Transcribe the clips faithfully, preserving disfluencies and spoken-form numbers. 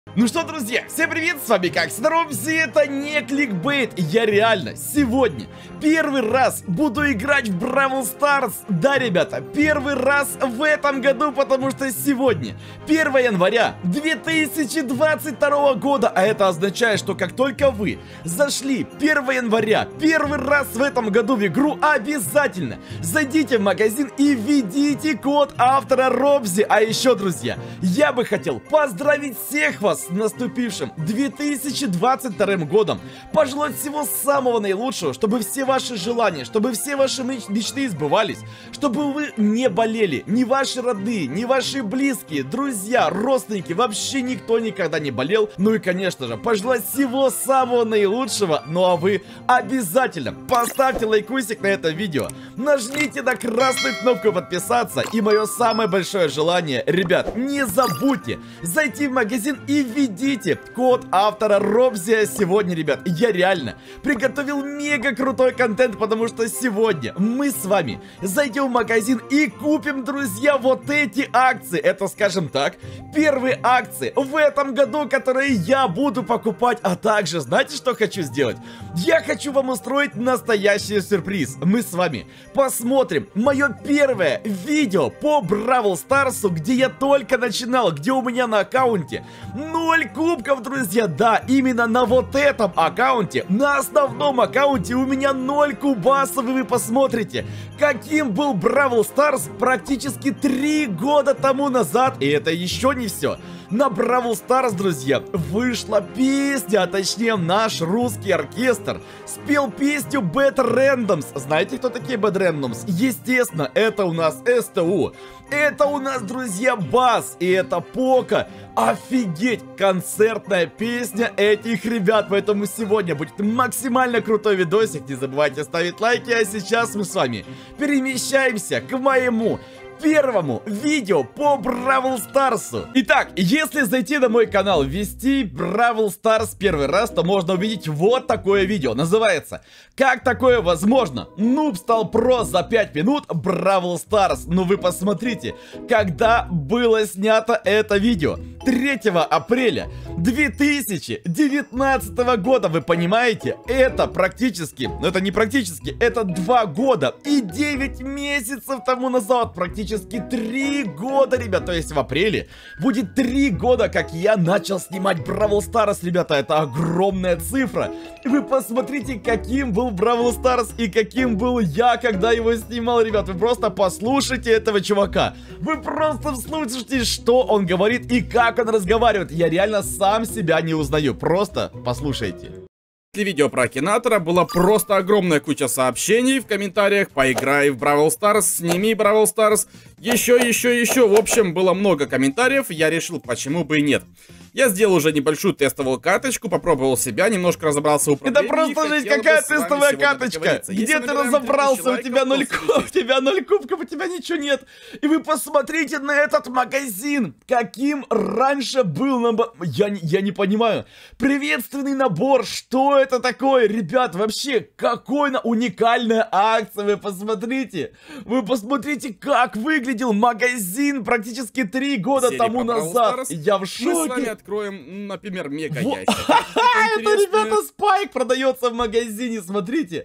Ну что, друзья, всем привет, с вами как всегда Робзи, это не кликбейт, я реально сегодня первый раз буду играть в Бравл Старс. Да, ребята, первый раз в этом году, потому что сегодня первое января две тысячи двадцать второго года, а это означает, что как только вы зашли первого января первый раз в этом году в игру, обязательно зайдите в магазин и введите код автора Робзи. А еще, друзья, я бы хотел поздравить всех вас с наступившим две тысячи двадцать вторым годом, пожелать всего самого наилучшего, чтобы все ваши желания, чтобы все ваши мечты сбывались, чтобы вы не болели, ни ваши родные, ни ваши близкие, друзья, родственники, вообще никто никогда не болел. Ну и, конечно же, пожелать всего самого наилучшего. Ну а вы обязательно поставьте лайкусик на это видео, нажмите на красную кнопку подписаться, и мое самое большое желание, ребят, не забудьте зайти в магазин и введите код автора Робзи. Сегодня, ребят, я реально приготовил мега крутой контент, потому что сегодня мы с вами зайдем в магазин и купим, друзья, вот эти акции. Это, скажем так, первые акции в этом году, которые я буду покупать. А также, знаете, что хочу сделать? Я хочу вам устроить настоящий сюрприз. Мы с вами посмотрим мое первое видео по Бравл Старсу, где я только начинал, где у меня на аккаунте ноль кубков, друзья. Да, именно на вот этом аккаунте, на основном аккаунте у меня ноль кубасов. И вы посмотрите, каким был Бравл Старс практически три года тому назад. И это еще не все. На Бравл Старс, друзья, вышла песня, а точнее наш русский оркестр спел песню Bad Randoms. Знаете, кто такие Bad Randoms? Естественно, это у нас СТУ. Это у нас, друзья, Бас. И это Пока. Офигеть, концертная песня этих ребят. Поэтому сегодня будет максимально крутой видосик. Не забывайте ставить лайки. А сейчас мы с вами перемещаемся к моему первому видео по Бравл Старсу. Итак, если зайти на мой канал, ввести Бравл Старс первый раз, то можно увидеть вот такое видео. Называется «Как такое возможно? Нуб стал про за пять минут Бравл Старс». Ну вы посмотрите, когда было снято это видео. третьего апреля две тысячи девятнадцатого года, вы понимаете? Это практически, ну это не практически, это два года и девять месяцев тому назад, практически три года, ребят. То есть в апреле будет три года, как я начал снимать Бравл Старс, ребята. Это огромная цифра. И вы посмотрите, каким был Бравл Старс и каким был я, когда его снимал, ребят. Вы просто послушайте этого чувака. Вы просто слушайте, что он говорит и как он разговаривает. Я реально сам себя не узнаю. Просто послушайте. После видео про Акинатора была просто огромная куча сообщений в комментариях: поиграй в Бравл Старс, сними Бравл Старс, еще, еще, еще. В общем, было много комментариев, я решил, почему бы и нет. Я сделал уже небольшую тестовую каточку, попробовал себя, немножко разобрался в управлении. Это просто жесть, какая тестовая каточка? Где ты разобрался? У тебя ноль кубков, у тебя ноль кубков, у тебя ничего нет. И вы посмотрите на этот магазин, каким раньше был набор. Я, я не понимаю. Приветственный набор, что это такое? Ребят, вообще, какой уникальная акция, вы посмотрите. Вы посмотрите, как выглядел магазин практически три года Серия тому назад. Я в шоке. Откроем, например, мега ящик. Это, ребята, Спайк продается в магазине, смотрите.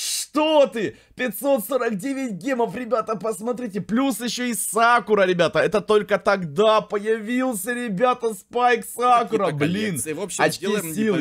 Что ты? пятьсот сорок девять гемов, ребята, посмотрите. Плюс еще и Сакура, ребята. Это только тогда появился, ребята, Спайк Сакура. Блин, очки силы,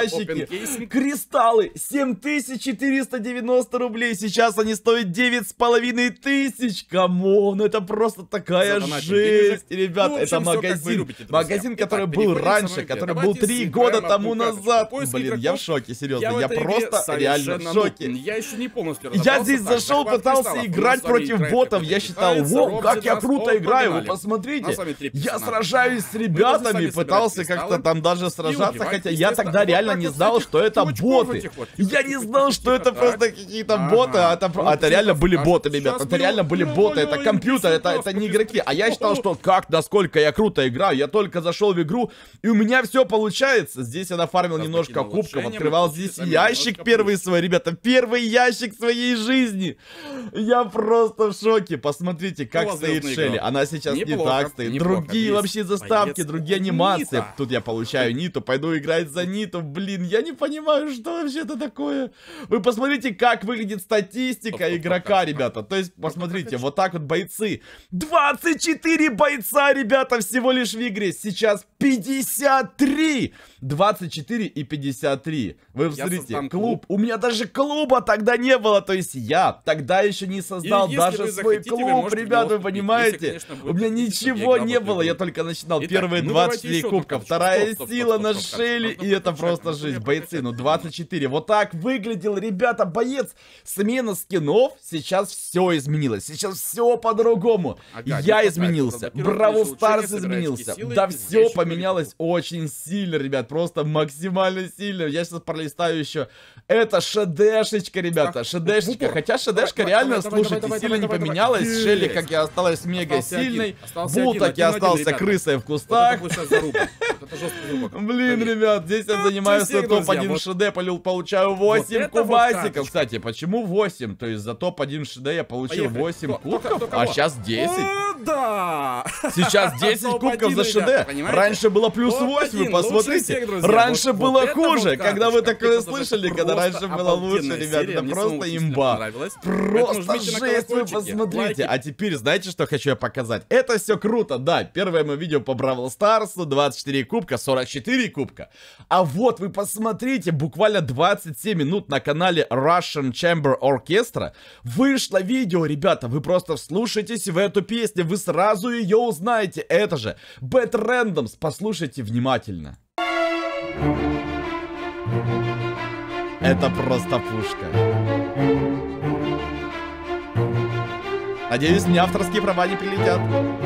ящики, кристаллы. семь тысяч четыреста девяносто рублей. Сейчас они стоят девять с половиной тысяч. Камон, это просто такая жесть, ребята. Это магазин. Магазин, который был раньше, который был три года тому назад. Блин, я в шоке, серьезно. Я просто реально в шоке. Я еще не полностью Я здесь зашел, пытался играть против ботов. Я считал, во, как я круто играю. Вы посмотрите. Я сражаюсь с ребятами, пытался как-то там даже сражаться. Хотя я тогда реально не знал, что это боты. Я не знал, что это просто какие-то боты. А это реально были боты, ребят. Это реально были боты. Это компьютер, это не игроки. А я считал, что как, насколько я круто играю. Я только зашел в игру, И у меня все получается. Здесь я нафармил Сейчас немножко покинул кубков, улучшение, открывал мы здесь получили ящик немножко первый плюс. свой, ребята. Первый ящик своей жизни. Я просто в шоке. Посмотрите, как стоит Классная Шелли. игра. Она сейчас Неплохо, не так стоит. неплохо. Другие Есть вообще заставки, боец. другие анимации. Нита. Тут я получаю Ниту, пойду играть за Ниту. Блин, я не понимаю, что вообще это такое. Вы посмотрите, как выглядит статистика Стоп, стоп, игрока, стоп, ребята. То есть, посмотрите, стоп, вот так вот бойцы. двадцать четыре бойца, ребята, всего лишь в игре. Сейчас пятьдесят три. двадцать четыре и пятьдесят три. Вы посмотрите, создам клуб. У меня даже клуба тогда не было. То есть я тогда еще не создал если даже вы свой захотите, вы клуб, можете в ребят, него вы вступить. понимаете? Если, конечно, вы У меня хотите, чтобы я ничего играл не в эту было, я игру. только начинал. Итак, Первые ну двадцать давайте четыре еще одну кубка, карточку. вторая Стоп, стоп, сила стоп, на стоп, стоп, Шелли, нужно и это прокачать, просто нужно жизнь. прокачать, Бойцы, ну нужно. двадцать четыре. Вот так выглядел, ребята, боец. Смена скинов, сейчас все изменилось. Сейчас все по-другому. Ага, Я не изменился, хватает, разблокировать Бравл улучшение, Старс собирать изменился. очки силы, Да и все здесь еще поменялось очень сильно, ребят. Просто максимально сильно. Я сейчас пролистаю еще. Это шедешечка, ребята. Так, Шедешечка. в упор. Хотя шедешка Давай, реально, давай, давай, слушайте, давай, сильно давай, не давай, поменялась. давай. Шелли, Есть. как и осталась мега Остался один, сильной. остался Бул один, так и один, один, остался ребята. крысой в Вот кустах. это будет сейчас заруба. Вот это жесткий зубок. Блин, Поверь. ребят, здесь я Ну, занимаю всех, свой друзья, топ один вот- ШД, полю- получаю восемь это вот кубасиков. карточка. Кстати, почему восемь? То есть за топ один ШД я получил Поехали. восемь Кто- кто- кубков, кто а кого? сейчас десять. О, да! Сейчас десять Топ кубков один, за ребята, ШД. понимаете? Раньше было плюс Топ восемь, вы один, лучше посмотрите. всех, друзья. Раньше Вот- было вот это хуже. вот Когда вы карточка. такое Это даже слышали, когда просто раньше было лучше, обалденная ребят, серия. это Мне просто самому очень имба. понравилось. Поэтому Просто жмите на жесть, вы колокольчики, посмотрите. лайки. А теперь, знаете, что хочу я показать? Это все круто, да. Первое мое видео по Бравл Старсу, двадцать четыре кубка, сорок четыре кубка. А вот вы посмотрите, буквально двадцать семь минут на канале Russian Chamber Orchestra вышло видео, ребята. Вы просто вслушайтесь в эту песню, вы сразу ее узнаете. Это же Bad Randoms. Послушайте внимательно. Это просто пушка. Надеюсь, мне авторские права не прилетят.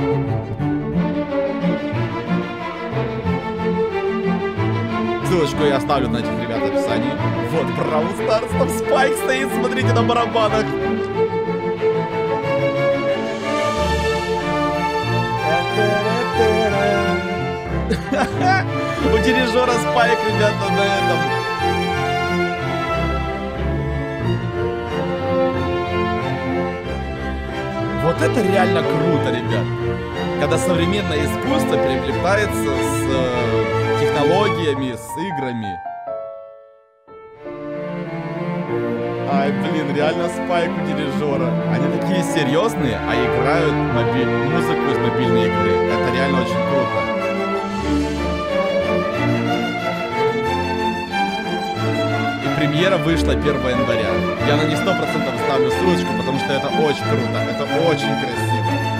Ссылочку я оставлю на этих ребят в описании. Вот Бравл Старс, там Спайк стоит, смотрите на барабанах. У дирижера Спайк, ребята, на этом. Вот это реально круто, ребят. Когда современное искусство переплетается с э, технологиями, с играми. Ай, блин, реально Спайк у дирижера. Они такие серьезные, а играют моби... музыку из мобильной игры. Это реально очень круто. И премьера вышла первого января. Я на не сто процентов ставлю ссылочку, потому что это очень круто. Это очень красиво.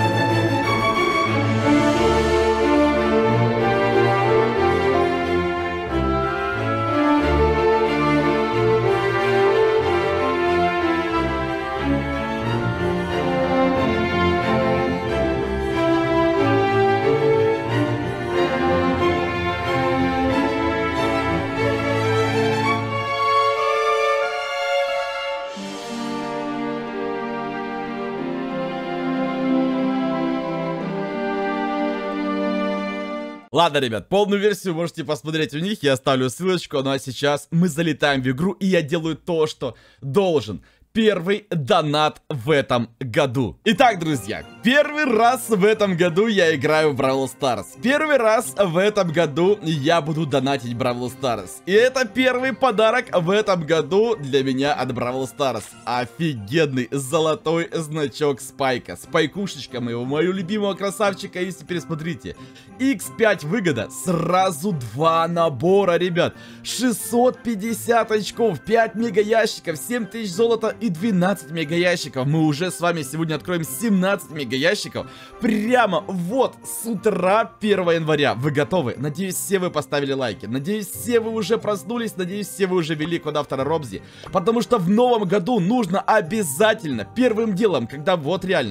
Ладно, ребят, полную версию можете посмотреть у них, я оставлю ссылочку, ну а сейчас мы залетаем в игру, и я делаю то, что должен. Первый донат в этом году. Итак, друзья, первый раз в этом году я играю в Бравл Старс. Первый раз в этом году я буду донатить Бравл Старс. И это первый подарок в этом году для меня от Бравл Старс. Офигенный золотой значок Спайка. Спайкушечка моего, моего любимого красавчика. И теперь смотрите, икс пять выгода, сразу два набора, ребят. шестьсот пятьдесят очков, пять мега ящиков, семь тысяч золота и двенадцать мега ящиков. Мы уже с вами сегодня откроем семнадцать мега ящиков. Прямо вот с утра первого января. Вы готовы? Надеюсь, все вы поставили лайки. Надеюсь, все вы уже проснулись. Надеюсь, все вы уже ввели код автора Робзи. Потому что в новом году нужно обязательно первым делом, когда вот реально...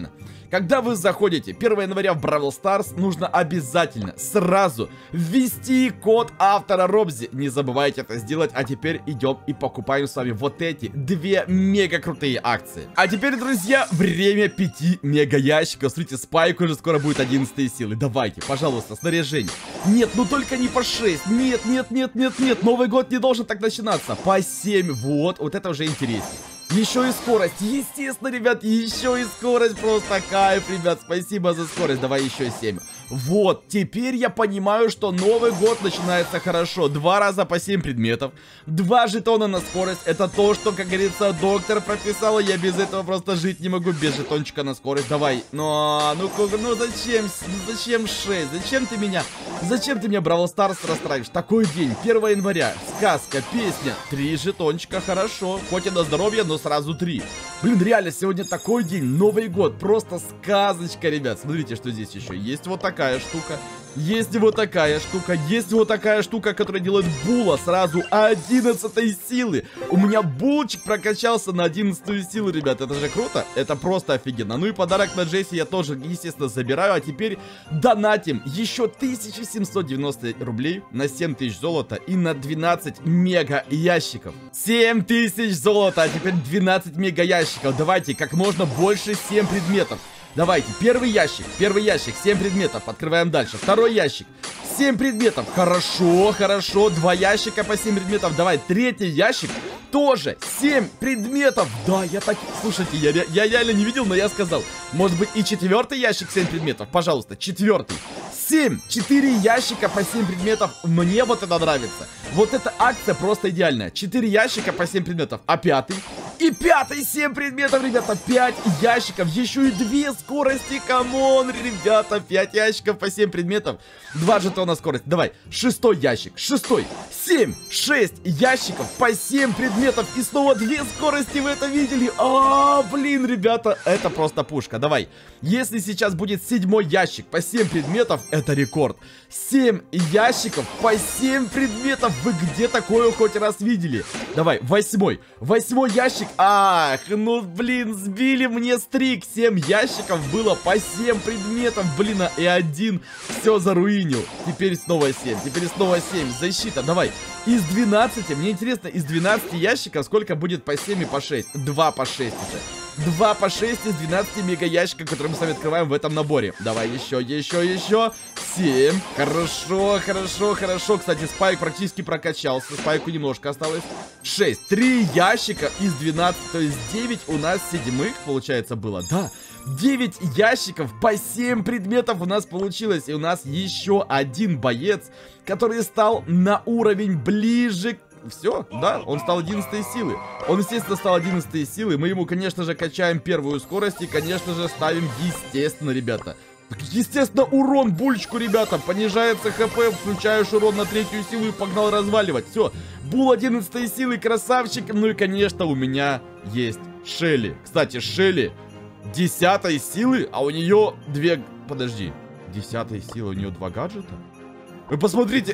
Когда вы заходите первого января в Бравл Старс, нужно обязательно сразу ввести код автора Робзи. Не забывайте это сделать. А теперь идем и покупаем с вами вот эти две мега крутые акции. А теперь, друзья, время пяти мега ящиков. Смотрите, Спайк уже скоро будет одиннадцатой силы. Давайте, пожалуйста, снаряжение. Нет, ну только не по шесть. Нет, нет, нет, нет, нет. Новый год не должен так начинаться. По семь. Вот, вот это уже интереснее. Еще и скорость. Естественно, ребят, еще и скорость. Просто кайф, ребят. Спасибо за скорость. Давай еще семь. Вот, теперь я понимаю, что Новый год начинается хорошо. Два раза по семь предметов. Два жетона на скорость. Это то, что, как говорится, доктор прописал. Я без этого просто жить не могу. Без жетончика на скорость. Давай. Ну, ну, ну зачем? Зачем шесть? Зачем ты меня? Зачем ты меня, Бравл Старс, расстраиваешь? Такой день. первого января. Сказка, песня. Три жетончика, хорошо. Хоть и на здоровье, но сразу три. Блин, реально, сегодня такой день. Новый год. Просто сказочка, ребят. Смотрите, что здесь еще есть. Вот такая штука. Есть вот такая штука. Есть вот такая штука, которая делает Була сразу одиннадцатой силы. У меня булочек прокачался на одиннадцатую силу, ребят. Это же круто. Это просто офигенно. Ну и подарок на Джесси я тоже, естественно, забираю. А теперь донатим еще тысяча семьсот девяносто рублей на семь тысяч золота и на двенадцать мега ящиков. семь тысяч золота, а теперь двенадцать мега ящиков. Давайте как можно больше семь предметов. Давайте, первый ящик, первый ящик, семь предметов, открываем дальше. Второй ящик, семь предметов, хорошо, хорошо, два ящика по семь предметов. Давай, третий ящик, тоже семь предметов. Да, я так, слушайте, я, я реально не видел, но я сказал. Может быть и четвертый ящик, семь предметов, пожалуйста, четвертый. семь, четыре ящика по семь предметов, мне вот это нравится. Вот эта акция просто идеальная. четыре ящика по семь предметов, а пятый? И пятый семь предметов, ребята, пять ящиков, еще и две скорости, камон, ребята, пять ящиков по семь предметов, два жетона скорость, давай, шестой ящик, шестой, семь, шесть ящиков по семь предметов, и снова две скорости, вы это видели, а, блин, ребята, это просто пушка, давай, если сейчас будет седьмой ящик по семь предметов, это рекорд, семь ящиков по семь предметов, вы где такое хоть раз видели, давай, восьмой, восьмой ящик. Ах, ну блин, сбили мне стрик. семь ящиков было по семь предметов. Блин, и один все заруинил. Теперь снова семь, теперь снова семь. Защита, давай. Из двенадцати, мне интересно, из двенадцати ящиков сколько будет по семь и по шесть? два по шесть уже. два по шесть из двенадцати мега ящиков, которые мы с вами открываем в этом наборе. Давай еще, еще, еще. семь. Хорошо, хорошо, хорошо. Кстати, Спайк практически прокачался. Спайку немножко осталось. шесть. три ящика из двенадцати, то есть девять у нас седьмых, получается, было. Да. девять ящиков по семь предметов у нас получилось. И у нас еще один боец, который стал на уровень ближе к... Все, да, он стал одиннадцатой силы. Он, естественно, стал одиннадцатой силы. Мы ему, конечно же, качаем первую скорость. И, конечно же, ставим, естественно, ребята. Естественно, урон булочку, ребята. Понижается хп, включаешь урон на третью силу и погнал разваливать. Все, Бул одиннадцатой силы, красавчик. Ну и, конечно, у меня есть Шелли. Кстати, Шелли десятой силы, а у нее две... Подожди, десятой силы, у нее два гаджета? Вы посмотрите.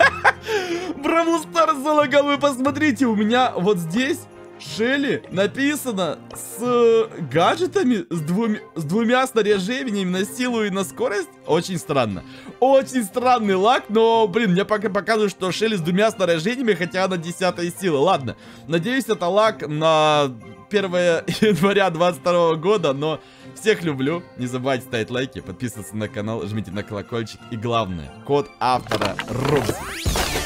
Бравл Старс залагал, вы посмотрите. У меня вот здесь Шелли написано с э, гаджетами, с, двумя, с двумя снаряжениями на силу и на скорость. Очень странно. Очень странный лак, но, блин, мне пока показывают, что Шелли с двумя снаряжениями, хотя она десятой силы. Ладно, надеюсь, это лак на первого января двадцать второго года, но всех люблю. Не забывайте ставить лайки, подписываться на канал, жмите на колокольчик и главное, код автора Робзи.